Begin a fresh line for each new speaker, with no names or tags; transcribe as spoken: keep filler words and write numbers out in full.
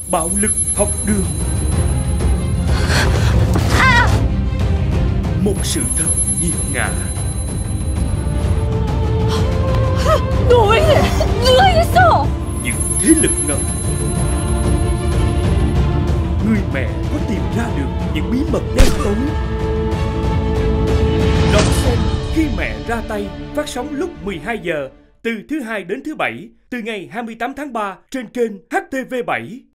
Bạo lực học đường.
À!
Một sự thật nghiệt ngã.
Ngươi, ngươi sao?
Những thế lực ngầm. Người mẹ có tìm ra được những bí mật đen tối. Đón xem Khi Mẹ Ra Tay, phát sóng lúc mười hai giờ từ thứ hai đến thứ bảy, từ ngày hai mươi tám tháng ba trên kênh H T V bảy.